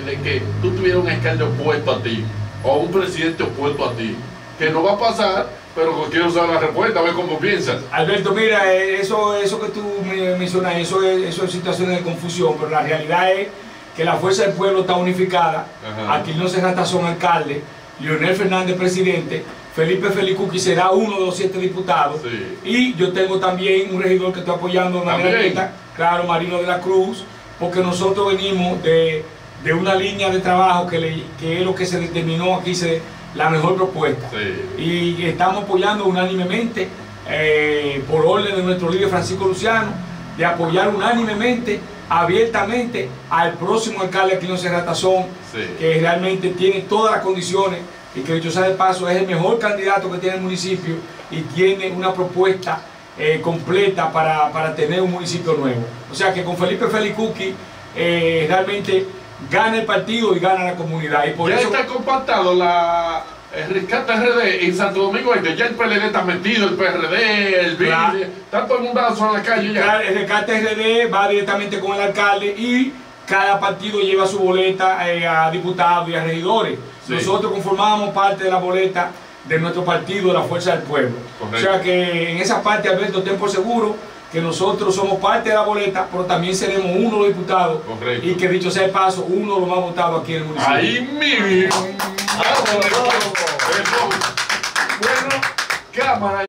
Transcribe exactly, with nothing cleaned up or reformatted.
de que tú tuvieras un alcalde opuesto a ti o un presidente opuesto a ti, que no va a pasar, pero quiero saber la respuesta, a ver cómo piensas. Alberto, mira, eso, eso que tú mencionas, eso es, eso es situaciones de confusión, pero la realidad es que la Fuerza del Pueblo está unificada. Aquilino Serrata son alcalde, Leonel Fernández presidente, Felipe Felicuqui será uno de los siete diputados, sí. Y yo tengo también un regidor que está apoyando de manera directa, claro, Marino de la Cruz, porque nosotros venimos de, de una línea de trabajo que, le, que es lo que se determinó aquí, se, la mejor propuesta, sí. Y estamos apoyando unánimemente, eh, por orden de nuestro líder Francisco Luciano, de apoyar unánimemente, abiertamente al próximo alcalde Aquilino Serrata Son, sí. Que realmente tiene todas las condiciones y que, dicho sea de paso, es el mejor candidato que tiene el municipio y tiene una propuesta eh, completa para, para tener un municipio nuevo. O sea que con Felipe Felicuqui eh, realmente gana el partido y gana la comunidad. Y por ya eso está compactado la el Rescate R D en Santo Domingo Este. Ya el P L D está metido, el P R D, el B I D, claro. Está todo el mundo en la calle ya. El Rescate R D va directamente con el alcalde y cada partido lleva su boleta eh, a diputados y a regidores. Sí. Nosotros conformamos parte de la boleta de nuestro partido, de la Fuerza del Pueblo. Correcto. O sea que en esa parte, Alberto, ten por seguro que nosotros somos parte de la boleta, pero también seremos uno de los diputados. Correcto. Y que, dicho sea de paso, uno de los más votados aquí en el municipio. Ahí mismo. Bueno, cámara.